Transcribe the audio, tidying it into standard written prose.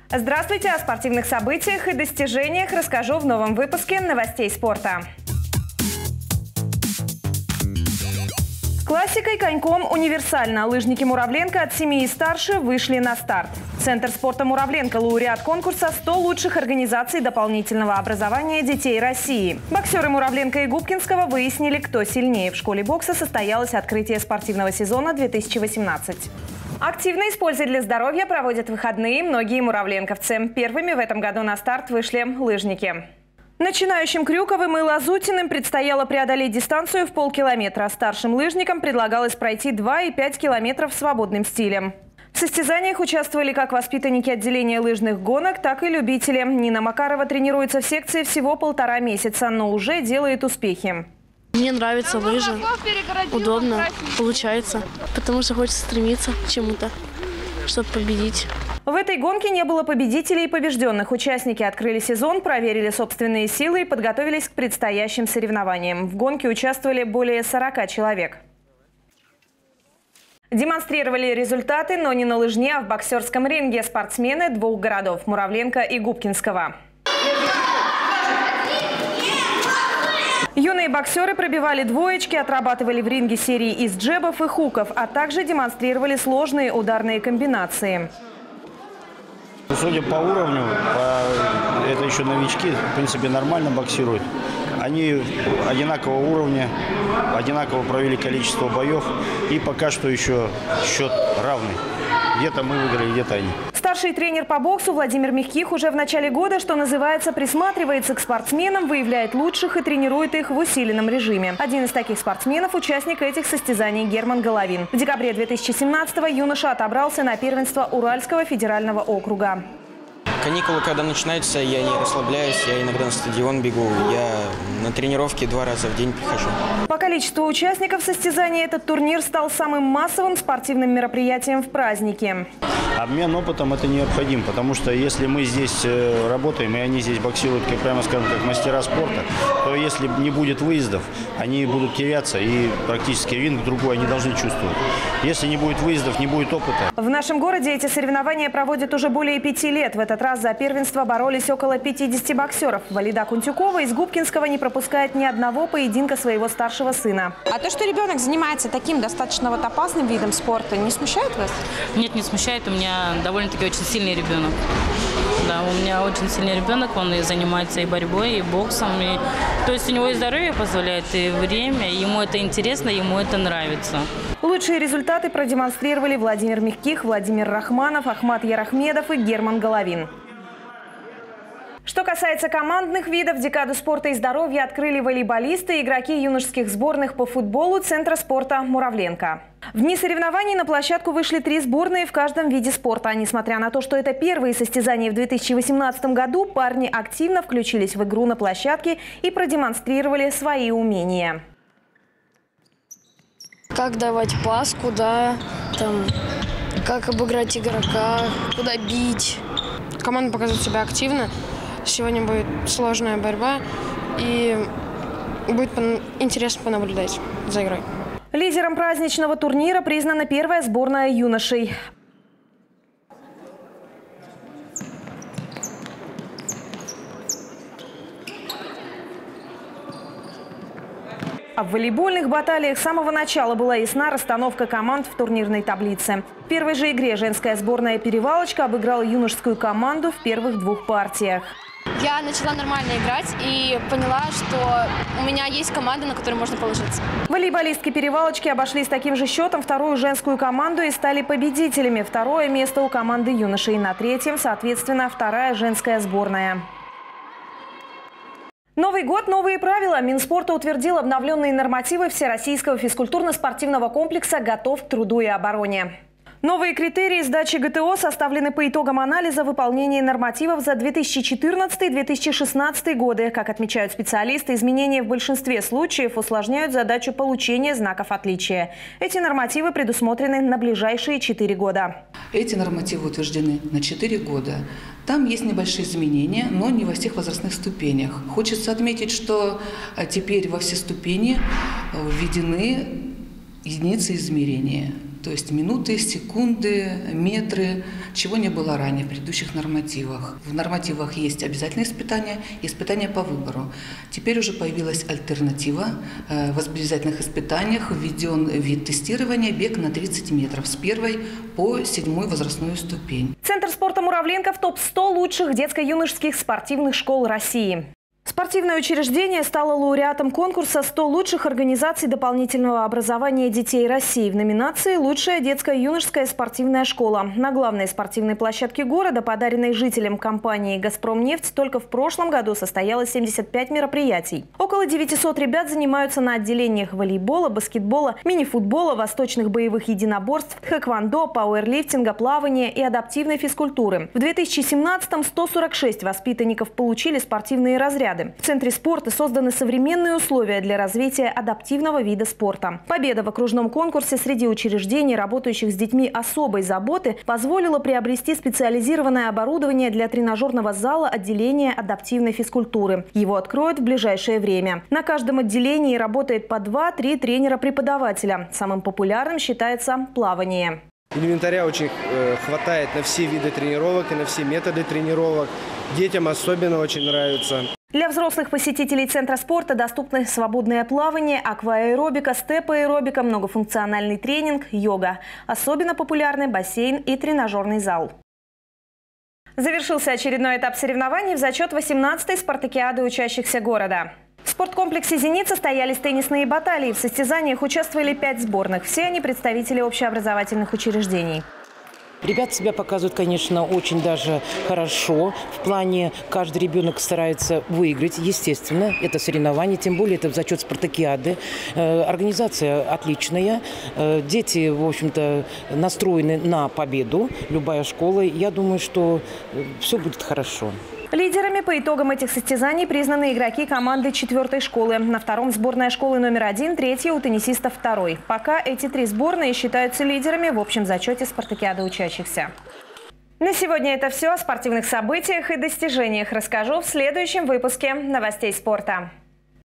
Здравствуйте! О спортивных событиях и достижениях расскажу в новом выпуске новостей спорта. Классикой коньком универсально. Лыжники Муравленко от 7 и старше вышли на старт. Центр спорта Муравленко – лауреат конкурса «100 лучших организаций дополнительного образования детей России». Боксеры Муравленко и Губкинского выяснили, кто сильнее. В школе бокса состоялось открытие спортивного сезона 2018. Активно, используя для здоровья, проводят выходные многие муравленковцы. Первыми в этом году на старт вышли лыжники. Начинающим Крюковым и Лазутиным предстояло преодолеть дистанцию в полкилометра. Старшим лыжникам предлагалось пройти 2 и 5 километров свободным стилем. В состязаниях участвовали как воспитанники отделения лыжных гонок, так и любители. Нина Макарова тренируется в секции всего 1,5 месяца, но уже делает успехи. Мне нравятся лыжи, удобно, получается, потому что хочется стремиться к чему-то, чтобы победить. В этой гонке не было победителей и побежденных. Участники открыли сезон, проверили собственные силы и подготовились к предстоящим соревнованиям. В гонке участвовали более 40 человек. Демонстрировали результаты, но не на лыжне, а в боксерском ринге спортсмены двух городов – Муравленко и Губкинского. Юные боксеры пробивали двоечки, отрабатывали в ринге серии из джебов и хуков, а также демонстрировали сложные ударные комбинации. Судя по уровню, это еще новички, в принципе, нормально боксируют. Они одинакового уровня, одинаково провели количество боев, и пока что еще счет равный. Где-то мы выиграли, где-то они. Старший тренер по боксу Владимир Мягких уже в начале года, что называется, присматривается к спортсменам, выявляет лучших и тренирует их в усиленном режиме. Один из таких спортсменов – участник этих состязаний Герман Головин. В декабре 2017-го юноша отобрался на первенство Уральского федерального округа. Каникулы, когда начинаются, я не расслабляюсь, я иногда на стадион бегу, я на тренировки 2 раза в день прихожу. По количеству участников состязаний этот турнир стал самым массовым спортивным мероприятием в празднике. Обмен опытом это необходим, потому что если мы здесь работаем, и они здесь боксируют, как прямо скажем, как мастера спорта, то если не будет выездов, они будут теряться, и практически ринг другой они должны чувствовать. Если не будет выездов, не будет опыта. В нашем городе эти соревнования проводят уже более 5 лет. В этот раз за первенство боролись около 50 боксеров. Валида Кунтюкова из Губкинского не пропускает ни одного поединка своего старшего сына. А то, что ребенок занимается таким достаточно опасным видом спорта, не смущает вас? Нет, не смущает. У меня довольно-таки очень сильный ребенок. Да, у меня очень сильный ребенок, он и занимается и борьбой, и боксом. То есть у него и здоровье позволяет, и время, ему это интересно, ему это нравится. Лучшие результаты продемонстрировали Владимир Мягких, Владимир Рахманов, Ахмат Ярахмедов и Герман Головин. Что касается командных видов, декаду спорта и здоровья открыли волейболисты и игроки юношеских сборных по футболу Центра спорта Муравленко. В дни соревнований на площадку вышли 3 сборные в каждом виде спорта. Несмотря на то, что это первые состязания в 2018 году, парни активно включились в игру на площадке и продемонстрировали свои умения. Как давать пас, куда, как обыграть игрока, куда бить. Команда показывает себя активно. Сегодня будет сложная борьба и будет интересно понаблюдать за игрой. Лидером праздничного турнира признана первая сборная юношей. А в волейбольных баталиях с самого начала была ясна расстановка команд в турнирной таблице. В первой же игре женская сборная «Перевалочка» обыграла юношескую команду в первых 2 партиях. Я начала нормально играть и поняла, что у меня есть команда, на которую можно положиться. Волейболистки «Перевалочки» обошли с таким же счетом вторую женскую команду и стали победителями. 2-е место у команды юношей. На 3-м, соответственно, 2-я женская сборная. Новый год – новые правила. Минспорта утвердил обновленные нормативы Всероссийского физкультурно-спортивного комплекса «Готов к труду и обороне». Новые критерии сдачи ГТО составлены по итогам анализа выполнения нормативов за 2014-2016 годы. Как отмечают специалисты, изменения в большинстве случаев усложняют задачу получения знаков отличия. Эти нормативы предусмотрены на ближайшие 4 года. Эти нормативы утверждены на 4 года. Там есть небольшие изменения, но не во всех возрастных ступенях. Хочется отметить, что теперь во все ступени введены единицы измерения. То есть минуты, секунды, метры, чего не было ранее в предыдущих нормативах. В нормативах есть обязательные испытания и испытания по выбору. Теперь уже появилась альтернатива. В обязательных испытаниях введен вид тестирования бег на 30 метров с 1 по 7 возрастную ступень. Центр спорта «Муравленко» в топ-100 лучших детско-юношеских спортивных школ России. Спортивное учреждение стало лауреатом конкурса «100 лучших организаций дополнительного образования детей России» в номинации «Лучшая детская юношеская спортивная школа». На главной спортивной площадке города, подаренной жителям компании «Газпромнефть», только в прошлом году состоялось 75 мероприятий. Около 900 ребят занимаются на отделениях волейбола, баскетбола, мини-футбола, восточных боевых единоборств, тхэквондо, пауэрлифтинга, плавания и адаптивной физкультуры. В 2017-м 146 воспитанников получили спортивные разряды. В Центре спорта созданы современные условия для развития адаптивного вида спорта. Победа в окружном конкурсе среди учреждений, работающих с детьми особой заботы, позволила приобрести специализированное оборудование для тренажерного зала отделения адаптивной физкультуры. Его откроют в ближайшее время. На каждом отделении работает по 2-3 тренера-преподавателя. Самым популярным считается плавание. Инвентаря очень хватает на все виды тренировок и на все методы тренировок. Детям особенно очень нравится. Для взрослых посетителей Центра спорта доступны свободное плавание, акваэробика, степ-аэробика, многофункциональный тренинг, йога. Особенно популярны бассейн и тренажерный зал. Завершился очередной этап соревнований в зачет 18-й спартакиады учащихся города. В спорткомплексе «Зенит» состоялись теннисные баталии. В состязаниях участвовали 5 сборных. Все они представители общеобразовательных учреждений. Ребята себя показывают, конечно, очень даже хорошо. В плане каждый ребенок старается выиграть, естественно. Это соревнование, тем более это в зачет спартакиады. Организация отличная. Дети, в общем-то, настроены на победу. Любая школа. Я думаю, что все будет хорошо. Лидерами по итогам этих состязаний признаны игроки команды 4-й школы. На втором сборная школы номер 1, третья у теннисистов 2-й. Пока эти 3 сборные считаются лидерами в общем зачете спартакиады учащихся. На сегодня это все. О спортивных событиях и достижениях расскажу в следующем выпуске новостей спорта.